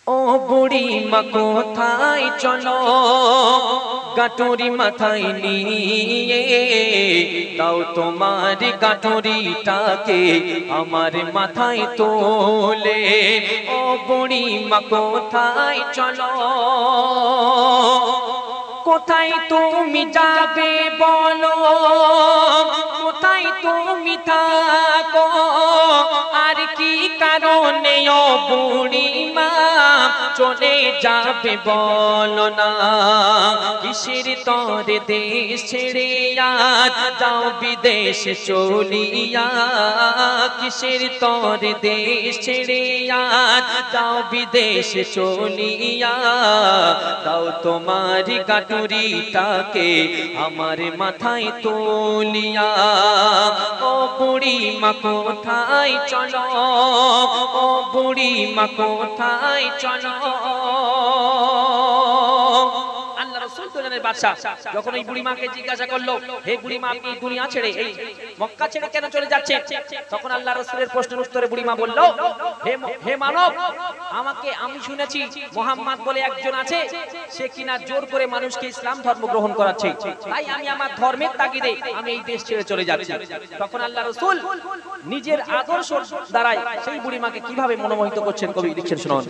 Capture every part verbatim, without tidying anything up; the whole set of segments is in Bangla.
ও বুড়ি মা কোথায় চলো, গাটুরি মাথায় নিয়ে দাও তোমার গাটুরিটাকে আমার মাথায় তোলে। ও বুড়ি মা কোথায় চলো, কোথায় তুমি যাবে বলো, কোথায় তুমি থাকো, আর কি কারণে ও বুড়ি মা চলে যাবে বলো না। কিসের তরে দেশ ছেড়ে আজ যাও বিদেশ চলিয়া, কিসের তরে দেশ ছেড়ে আজ যাও বিদেশ চলিয়া, দাও তোমার গাটুরিটাকে আমার মাথায় তোলিয়া। ও বুড়ি মা কোথায় চলো, ও বুড়ি মা কোথায় চলো। যখন এই বুড়ি মাকে জিজ্ঞাসা করলো, হে বুড়ি মা আপনি দুনিয়া ছেড়ে এই মক্কা ছেড়ে কেন চলে যাচ্ছে, তখন আল্লাহ রাসূলের প্রশ্নের উত্তরে বুড়ি মা বলল, হে হে মানব, আমাকে আমি শুনেছি মুহাম্মদ বলে একজন আছে, সে কিনা জোর করে মানুষকে ইসলাম ধর্ম গ্রহণ করাচ্ছে, তাই আমি আমার ধর্মের তাগিদে আমি এই দেশ ছেড়ে চলে যাচ্ছি। তখন আল্লাহ রাসূল নিজের আদর্শ দ্বারা সেই বুড়ি মাকে কিভাবে মনোমোহিত করছেন কবি লিখছেন শুনুন।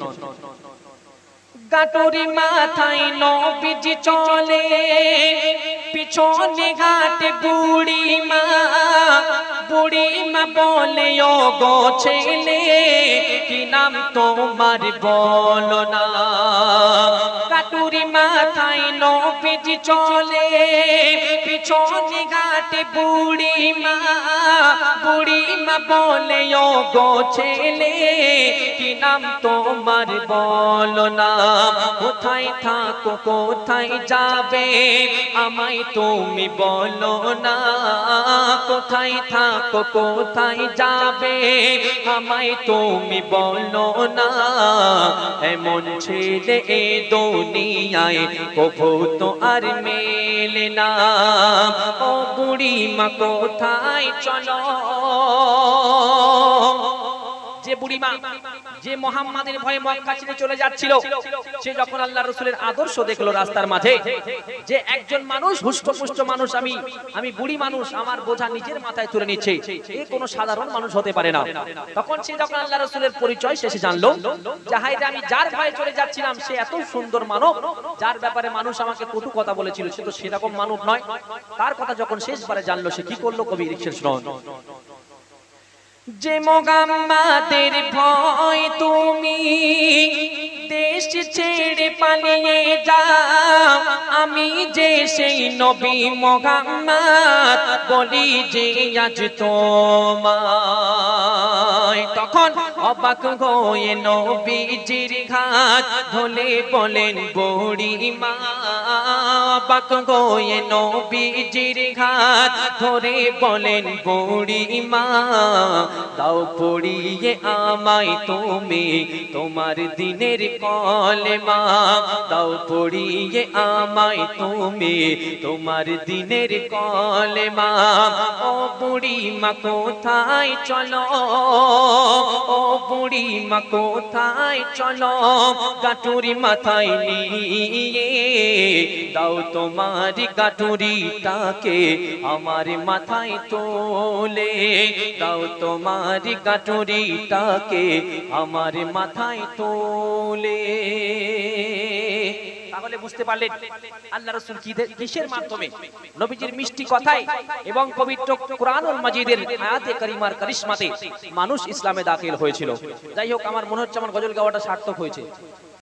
গাটুরি মাথায় নবীজি চলে, পিছনে ঘাটে বুড়ি মা, বুড়ি মা বলে ও গো ছেলে কি নাম তোমার বলো না। গাটুরি মাথায় নবীজি চলে, পিছনে ঘাটে বুড়ি মা, বুড়ি মা বলে ও গো ছেলে কি নাম তোমার বলো না। কোথায় থাকো কোথায় যাবে আমায় তুমি বলো না, কোথায় থাকো কোথায় যাবে আমায় তুমি বলো না। এমন ছেলে এ দুনিয়ায় কভু তো আর মেলে না। ও বুড়ি মা কোথায় চলো। যে বুড়ি মা যে মুহাম্মাদের ভয়ে মক্কা ছেড়ে চলে যাচ্ছিল, সে যখন আল্লাহর রাসূলের আদর্শ দেখলো রাস্তার মাঝে, যে একজন মানুষ হুষ্টপুষ্ট মানুষ, আমি আমি বুড়ি মানুষ, আমার বোঝা নিজের মাথায় তুলে নিচ্ছে, এ কোনো সাধারণ মানুষ হতে পারে না। তখন সে যখন আল্লাহর রাসূলের পরিচয় শেষে জানলো, যে হায়রে আমি যার ভয়ে চলে যাচ্ছিলাম সে এত সুন্দর মানব, যার ব্যাপারে মানুষ আমাকে কটু কথা বলেছিল সে তো সেরকম মানব নয়, তার কথা যখন শেষবারে জানলো সে কি করলো কবি লিখছেন শুনুন। যে মুহাম্মাদের ভয় তুমি দেশ ছেড়ে পালিয়ে যাও, আমি যে সেই নবী মুহাম্মদ বলি যে আজ তোমায়। তখন অবাক হয়ে নবীজির ঘাট ধরে বলেন বুড়ি মা, অবাক হয়ে নবীজির ঘাট ধরে বলেন বুড়ি মা, দাও পড়িয়ে আমায় তুমি তোমার দিনের কলেমা, দাও পড়িয়ে আমায় তুমি তোমার দিনের কলেমা। ও বুড়ি মা কোথায় চলো, ও বুড়ি মা কোথায় চলো, গাটুরি মাথায় নিয়ে দাও তোমার গাটুরিটাকে আমার মাথায় তোলে, দাও তোমার গাটুরিটাকে আমার মাথায় তোলে। তাহলে বুঝতে পারলেন আল্লাহ রাসূল কিসের মাধ্যমে, নবীজির মিষ্টি কথায় এবং পবিত্র কুরআনুল মাজিদের আয়াতে কারিমার কারিশমাতে মানুষ ইসলামে দাখিল হয়েছিল। যাই হোক, আমার মনে হচ্ছে আমার গজল গাওয়াটা সার্থক হয়েছে।